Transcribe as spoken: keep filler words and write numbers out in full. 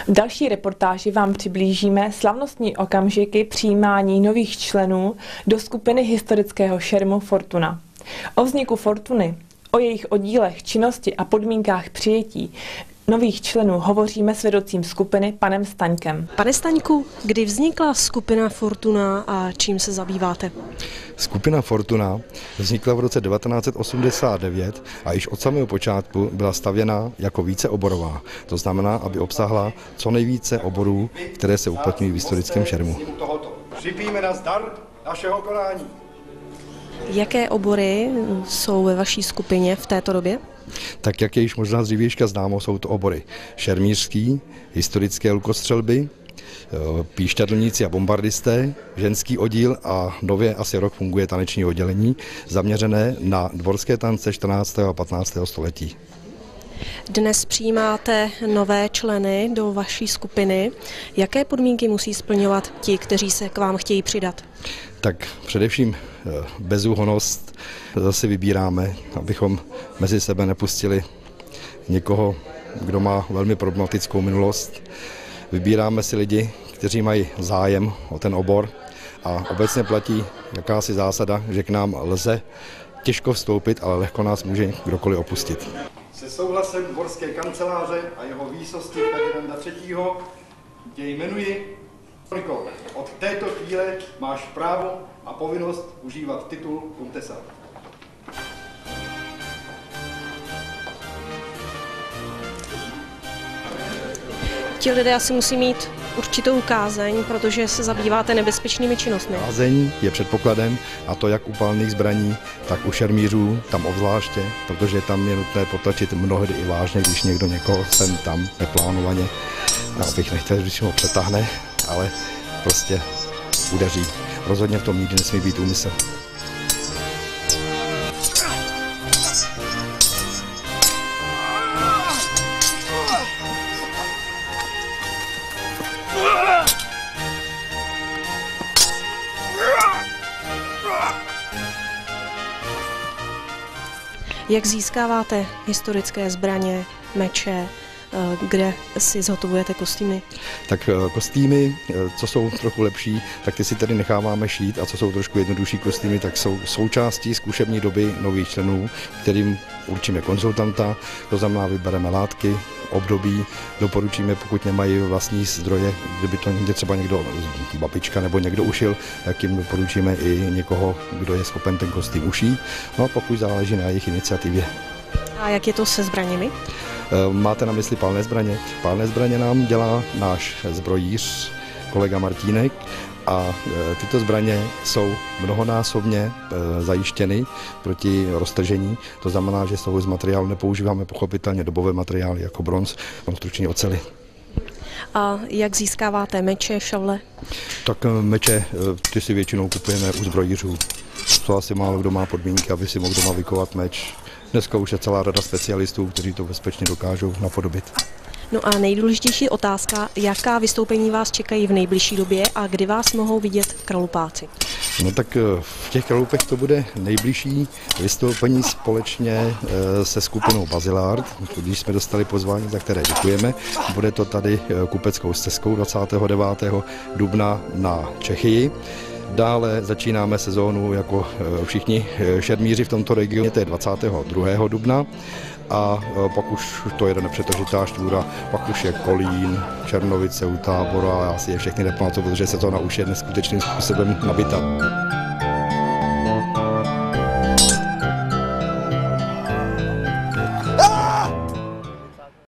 V další reportáži vám přiblížíme slavnostní okamžiky přijímání nových členů do skupiny historického šermu Fortuna. O vzniku Fortuny, o jejich oddílech, činnosti a podmínkách přijetí nových členů hovoříme s vedoucím skupiny panem Staňkem. Pane Staňku, kdy vznikla skupina Fortuna a čím se zabýváte? Skupina Fortuna vznikla v roce devatenáct set osmdesát devět a již od samého počátku byla stavěna jako víceoborová. To znamená, aby obsahla co nejvíce oborů, které se uplatňují v historickém šermu. Připijeme na zdar našeho konání. Jaké obory jsou ve vaší skupině v této době? Tak jak je již možná z dřívějška známo, jsou to obory šermířský, historické lukostřelby, píšťadlníci a bombardisté, ženský oddíl a nově asi rok funguje taneční oddělení, zaměřené na dvorské tance čtrnáctého a patnáctého století. Dnes přijímáte nové členy do vaší skupiny. Jaké podmínky musí splňovat ti, kteří se k vám chtějí přidat? Tak především bezúhonnost zase vybíráme, abychom mezi sebe nepustili někoho, kdo má velmi problematickou minulost. Vybíráme si lidi, kteří mají zájem o ten obor a obecně platí jakási zásada, že k nám lze těžko vstoupit, ale lehko nás může kdokoliv opustit. Se souhlasem dvorské kanceláře a jeho výsosti Ferdinanda třetího tě jmenuji Niko. Od této chvíle máš právo a povinnost užívat titul Kuntesa. Ti lidé asi musí mít určitou kázeň, protože se zabýváte nebezpečnými činnostmi. Kázeň je předpokladem, a to jak u palných zbraní, tak u šermířů, tam obzvláště, protože tam je nutné potlačit mnohdy i vážně, když někdo někoho sem tam neplánovaně, abych nechtěl, když ho přetáhne, ale prostě udeří. Rozhodně v tom nikdy nesmí být úmysl. Jak získáváte historické zbraně, meče, kde si zhotovujete kostýmy? Tak kostýmy, co jsou trochu lepší, tak ty si tady necháváme šít, a co jsou trošku jednodušší kostýmy, tak jsou součástí zkušební doby nových členů, kterým určíme konzultanta, to znamená vybereme látky, období, doporučíme, pokud nemají vlastní zdroje, kdyby to někde třeba někdo, babička nebo někdo ušil, tak jim doporučíme i někoho, kdo je schopen ten kostým ušít, no a pokud záleží na jejich iniciativě. A jak je to se zbraněmi? Máte na mysli palné zbraně? Palné zbraně nám dělá náš zbrojíř, kolega Martínek, a tyto zbraně jsou mnohonásobně zajištěny proti roztržení. To znamená, že z materiálu nepoužíváme pochopitelně dobové materiály jako bronz, konstrukční ocely. A jak získáváte meče, šavle? Tak meče, ty si většinou kupujeme u zbrojířů. To asi málo kdo má podmínky, aby si mohl doma vykovat meč. Dneska už je celá rada specialistů, kteří to bezpečně dokážou napodobit. No a nejdůležitější otázka, jaká vystoupení vás čekají v nejbližší době a kdy vás mohou vidět kralupáci? No tak v těch kralupech to bude nejbližší vystoupení společně se skupinou Bazilard, když jsme dostali pozvání, za které děkujeme. Bude to tady kupeckou stezkou dvacátého devátého dubna na Čechii. Dále začínáme sezónu jako všichni šermíři v tomto regionu, to je dvacátého druhého dubna. A pak už to jede nepřetržitá štvůra, pak už je Kolín, Černovice u Tábora, já si je všechny nepamatuju, protože sezóna už je neskutečným způsobem nabitá.